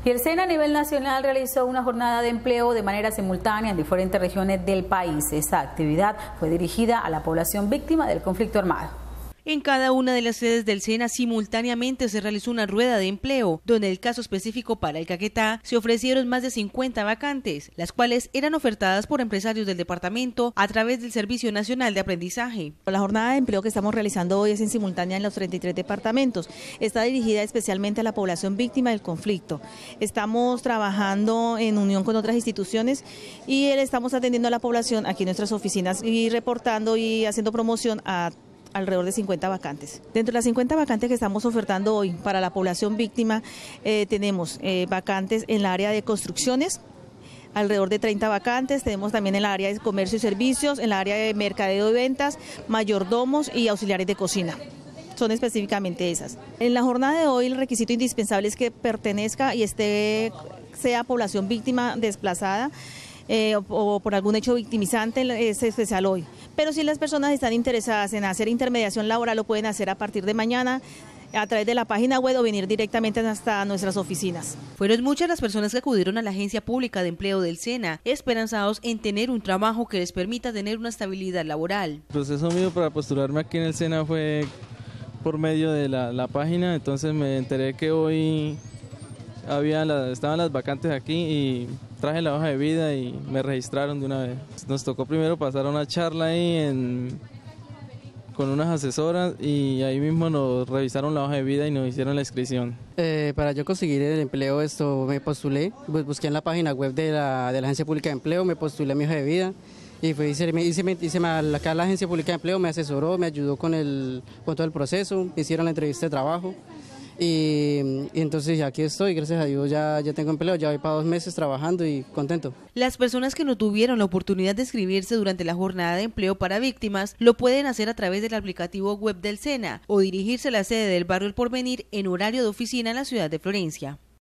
Y el SENA a nivel nacional realizó una jornada de empleo de manera simultánea en diferentes regiones del país. Esta actividad fue dirigida a la población víctima del conflicto armado. En cada una de las sedes del SENA simultáneamente se realizó una rueda de empleo, donde en el caso específico para el Caquetá se ofrecieron más de 50 vacantes, las cuales eran ofertadas por empresarios del departamento a través del Servicio Nacional de Aprendizaje. La jornada de empleo que estamos realizando hoy es en simultánea en los 33 departamentos. Está dirigida especialmente a la población víctima del conflicto. Estamos trabajando en unión con otras instituciones y estamos atendiendo a la población aquí en nuestras oficinas y reportando y haciendo promoción a alrededor de 50 vacantes. Dentro de las 50 vacantes que estamos ofertando hoy para la población víctima, tenemos vacantes en la área de construcciones, alrededor de 30 vacantes, tenemos también en la área de comercio y servicios, en la área de mercadeo y ventas, mayordomos y auxiliares de cocina. Son específicamente esas. En la jornada de hoy el requisito indispensable es que pertenezca y sea población víctima desplazada, o por algún hecho victimizante, es especial hoy. Pero si las personas están interesadas en hacer intermediación laboral, lo pueden hacer a partir de mañana a través de la página web o venir directamente hasta nuestras oficinas. Fueron muchas las personas que acudieron a la Agencia Pública de Empleo del SENA, esperanzados en tener un trabajo que les permita tener una estabilidad laboral. El proceso mío para postularme aquí en el SENA fue por medio de la página, entonces me enteré que hoy estaban las vacantes aquí y traje la hoja de vida y me registraron de una vez. Nos tocó primero pasar una charla ahí con unas asesoras y ahí mismo nos revisaron la hoja de vida y nos hicieron la inscripción. Para yo conseguir el empleo me postulé, busqué en la página web de la Agencia Pública de Empleo, me postulé a mi hoja de vida y acá la Agencia Pública de Empleo me asesoró, me ayudó con todo el proceso, me hicieron la entrevista de trabajo. Y entonces ya aquí estoy, gracias a Dios ya tengo empleo, ya voy para 2 meses trabajando y contento. Las personas que no tuvieron la oportunidad de inscribirse durante la jornada de empleo para víctimas lo pueden hacer a través del aplicativo web del SENA o dirigirse a la sede del barrio El Porvenir en horario de oficina en la ciudad de Florencia.